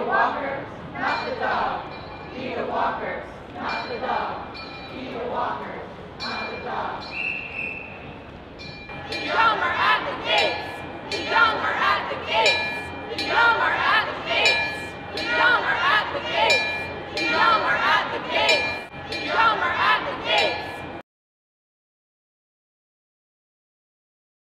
walkers, not the dog. Be the walkers, not the dog. Be the walkers, not the dog. The young are at the gates. The young are at